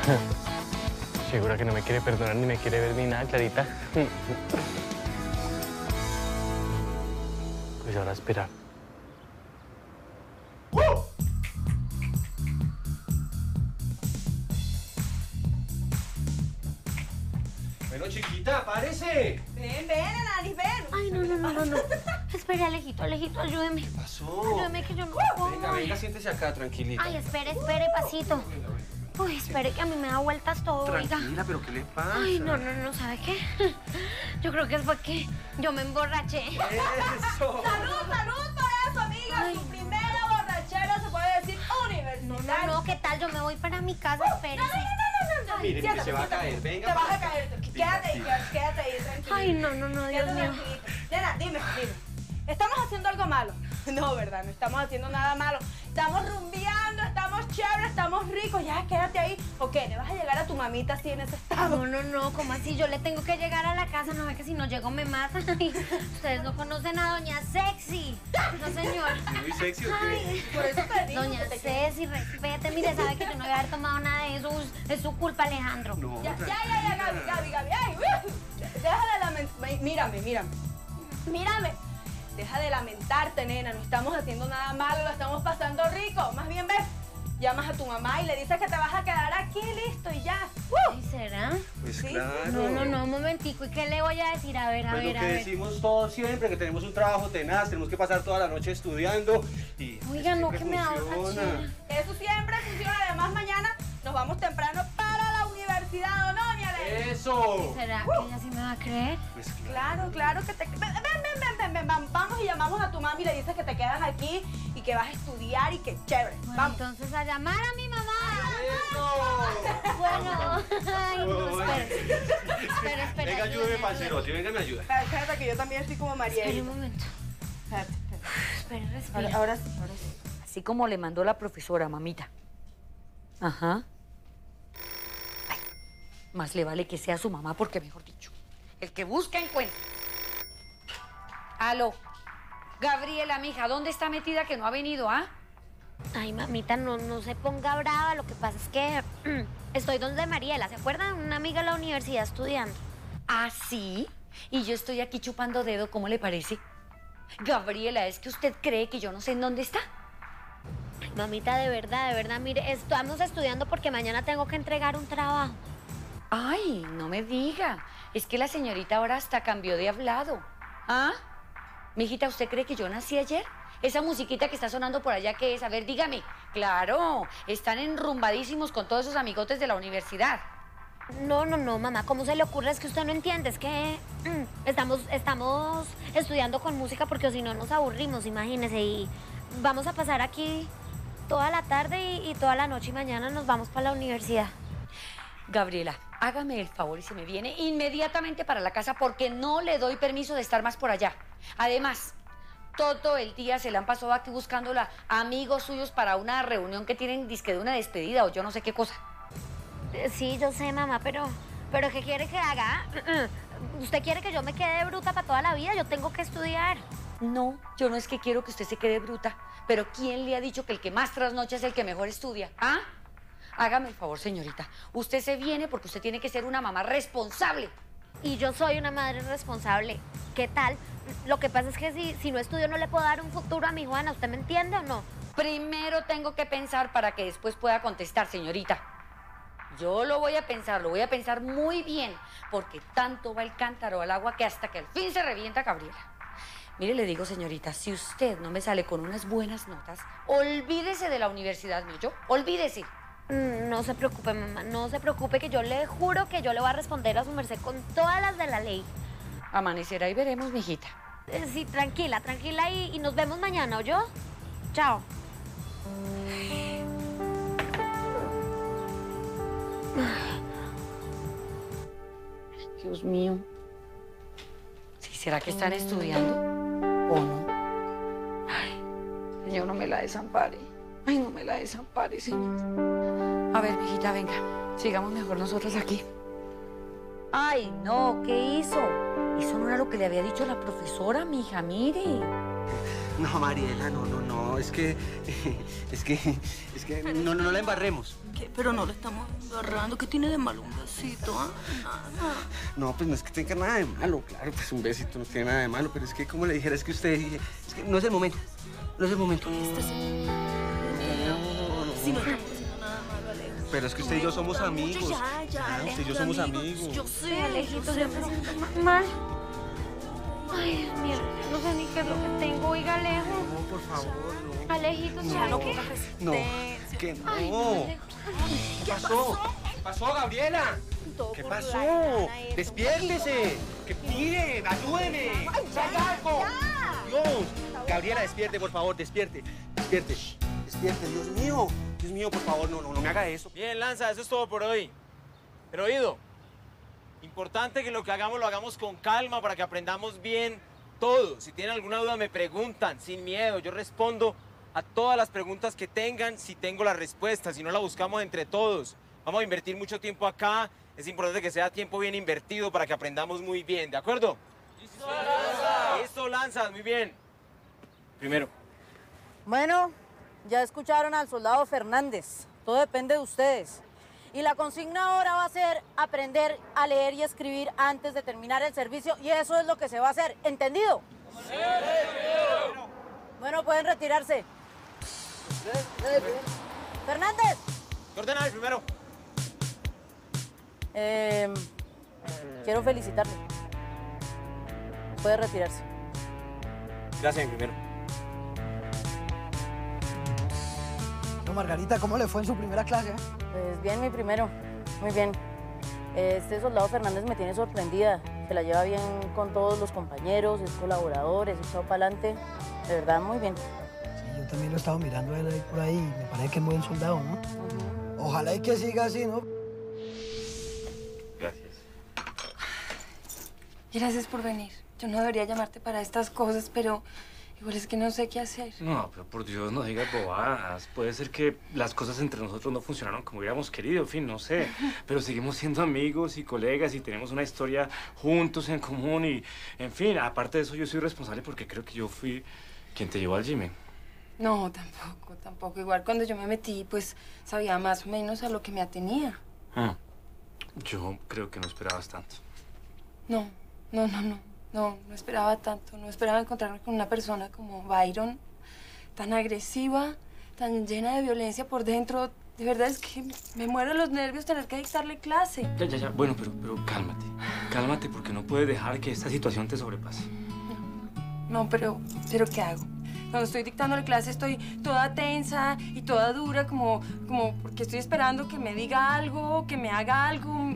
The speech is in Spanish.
Segura que no me quiere perdonar ni me quiere ver ni nada, Clarita. Pues ahora a esperar. Bueno, chiquita, párese. Ven, Ananis, ven. Ay, no. Espere, Alejito, ayúdeme. ¿Qué pasó? Ayúdeme que yo no puedo. Venga, siéntese acá, tranquilita. Ay, espere, pasito. Uy, espere que a mí me da vueltas todo, oiga. Tranquila, pero ¿qué le pasa? Ay, no, ¿sabe qué? Yo creo que fue que yo me emborraché. ¡Eso! ¡Salud por eso, amiga! Ay. Su primera borrachera se puede decir universitaria. No, ¿qué tal? Yo me voy para mi casa, espérese. No. Mire, Siéntate, se va a siéntate. caer, venga. Te vas a caer. Quédate ahí, tranquila. Ay, no, Dios Quédate mío. tranquilita. Nena, dime. ¿Estamos haciendo algo malo? No, ¿verdad? No estamos haciendo nada malo. Estamos rumbeando, estamos chéveres, estamos ricos. Ya, quédate ahí. ¿O qué? ¿Le vas a llegar a tu mamita así en ese estado? No, ¿cómo así? Yo le tengo que llegar a la casa, no ve que si no llego me matan. Ay, ustedes no conocen a Doña Sexy. No, señor. ¿Muy sexy o qué? Ay, Por eso te digo. Doña que te- Ceci, respete. Mire, sabe que yo no voy a haber tomado nada de eso. Es su culpa, Alejandro. No, Ya, tranquila. Gaby. Ay, deja de lamentar. Mírame. Deja de lamentarte, nena. No estamos haciendo nada malo, lo estamos pasando rico. Más bien, ves, llamas a tu mamá y le dices que te vas a quedar aquí, listo, y ya. Ay, ¿será? Pues Sí. claro. No, un momentico. ¿Y qué le voy a decir? A ver, Pues lo que a ver. decimos todos siempre, que tenemos un trabajo tenaz, tenemos que pasar toda la noche estudiando y... Oiga, no, siempre que me da funciona. borrachera. Eso siempre funciona. Además, mañana nos vamos temprano para la universidad, ¿o no, mi Ale? ¡Eso! ¿Será que ella sí me va a creer? Pues Claro que te... Ven, vamos y llamamos a tu mami y le dices que te quedas aquí y que vas a estudiar y que chévere. Bueno, Vamos. entonces a llamar a mi mamá. ¡Eso! Bueno, ay, no, Uy. espere. Venga, ayúdeme, parcerote, venga, me ayuda. Espérate que yo también estoy como María. Espere un momento. Espérate. Espere, respira. Ahora sí. Así como le mandó la profesora, mamita. Ajá. Ay, más le vale que sea su mamá porque, mejor dicho, el que busca encuentra. Aló. Gabriela, mija, ¿dónde está metida que no ha venido, ah? Ay, mamita, no se ponga brava. Lo que pasa es que estoy donde Mariela, ¿se acuerdan? Una amiga de la universidad estudiando. ¿Ah, sí? Y yo estoy aquí chupando dedo, ¿cómo le parece? Gabriela, ¿es que usted cree que yo no sé en dónde está? Ay, mamita, de verdad, mire, estamos estudiando porque mañana tengo que entregar un trabajo. Ay, no me diga. Es que la señorita ahora hasta cambió de hablado. ¿Ah? Mijita, ¿usted cree que yo nací ayer? Esa musiquita que está sonando por allá, ¿qué es? A ver, dígame. Claro, están enrumbadísimos con todos esos amigotes de la universidad. No, mamá, ¿cómo se le ocurre? Es que usted no entiende, es que estamos estudiando con música porque si no nos aburrimos, imagínese, y vamos a pasar aquí toda la tarde y toda la noche y mañana nos vamos para la universidad. Gabriela, hágame el favor y se me viene inmediatamente para la casa porque no le doy permiso de estar más por allá. Además, todo el día se la han pasado aquí buscándola amigos suyos para una reunión que tienen disque de una despedida o yo no sé qué cosa. Sí, yo sé, mamá, pero ¿qué quiere que haga? ¿Usted quiere que yo me quede bruta para toda la vida? Yo tengo que estudiar. No, yo no es que quiero que usted se quede bruta, pero ¿quién le ha dicho que el que más trasnocha es el que mejor estudia? ¿Ah? Hágame el favor, señorita. Usted se viene porque usted tiene que ser una mamá responsable. Y yo soy una madre responsable. ¿Qué tal? Lo que pasa es que si no estudio no le puedo dar un futuro a mi Juana. ¿Usted me entiende o no? Primero tengo que pensar para que después pueda contestar, señorita. Yo lo voy a pensar muy bien, porque tanto va el cántaro al agua que hasta que al fin se revienta Gabriela. Mire, le digo, señorita, si usted no me sale con unas buenas notas, olvídese de la universidad, ¿no? Yo, olvídese. No se preocupe, mamá, no se preocupe, que yo le juro que yo le voy a responder a su merced con todas las de la ley. Amanecerá y veremos, mijita. Sí, tranquila y nos vemos mañana, ¿oyó? Chao. Dios mío. ¿Sí será que están estudiando o no? Ay, Señor, no me la desampare. Ay, no me la desampare, Señor. A ver, mijita, venga. Sigamos mejor nosotros aquí. Ay, no, ¿qué hizo? Eso no era lo que le había dicho la profesora, mija, mire. No, Mariela, no, es que no la embarremos. ¿Qué? Pero no le estamos agarrando. ¿Qué tiene de malo un besito? ¿Ah? Nada. No, pues no es que tenga nada de malo, claro, pues un besito no tiene nada de malo, pero es que como le dijera, es que usted, es que no es el momento, no es el momento. Si no estamos haciendo nada malo, Alejo. Pero es que usted y yo somos amigos. Ya, Usted y yo somos amigos. Yo sé, Alejito, yo me siento mal. Ay, Dios mío, no sé ni qué es lo que tengo. Oiga, Alejo. No, por favor, no. Alejito, Ya ¿sabe no qué? pongas No, resistencia. que no. Ay, no, Alejo. ¿Qué pasó? ¿Qué pasó, Gabriela? Todo ¿Qué por la pasó? gana esa. ¡Despiértese! ¡Que miren! ¡Ayúdeme! ¡Salga algo! ¡Dios! Gabriela, despierte, por favor, despierte. Despierte. Despierte, Dios mío. Dios mío, por favor, no me haga eso. Bien, Lanza, eso es todo por hoy. Pero oído, importante que lo que hagamos lo hagamos con calma para que aprendamos bien todo. Si tienen alguna duda me preguntan, sin miedo. Yo respondo a todas las preguntas que tengan si tengo la respuesta, si no la buscamos entre todos. Vamos a invertir mucho tiempo acá. Es importante que sea tiempo bien invertido para que aprendamos muy bien, ¿de acuerdo? ¡Listo, Lanza! ¡Listo, Lanza! Muy bien. Primero. Bueno, ya escucharon al soldado Fernández. Todo depende de ustedes. Y la consigna ahora va a ser aprender a leer y escribir antes de terminar el servicio. Y eso es lo que se va a hacer. ¿Entendido? Sí, bueno, pueden retirarse. Fernández. ¿Qué ordena el primero? Quiero felicitarle. Puede retirarse. Gracias, el primero. No, Margarita, ¿cómo le fue en su primera clase? Pues bien, mi primero. Muy bien. Este soldado Fernández me tiene sorprendida. Se la lleva bien con todos los compañeros, es colaborador, es echado para adelante. De verdad, muy bien. Sí, yo también lo he estado mirando a él ahí por ahí y me parece que es muy buen soldado, ¿no? Ojalá y que siga así, ¿no? Gracias. Gracias por venir. Yo no debería llamarte para estas cosas, pero igual es que no sé qué hacer. No, pero por Dios, no digas bobadas. Puede ser que las cosas entre nosotros no funcionaron como hubiéramos querido, en fin, no sé. Pero seguimos siendo amigos y colegas y tenemos una historia juntos en común y, en fin, aparte de eso, yo soy responsable porque creo que yo fui quien te llevó al Jimmy. No, tampoco. Igual cuando yo me metí, pues sabía más o menos a lo que me atenía. Yo creo que no esperabas tanto. No esperaba tanto. No esperaba encontrarme con una persona como Byron, tan agresiva, tan llena de violencia por dentro. De verdad es que me muero de los nervios tener que dictarle clase. Ya. Bueno, pero cálmate. Cálmate porque no puedes dejar que esta situación te sobrepase. No, pero ¿qué hago? Cuando estoy dictándole clase estoy toda tensa y toda dura, como porque estoy esperando que me diga algo, que me haga algo.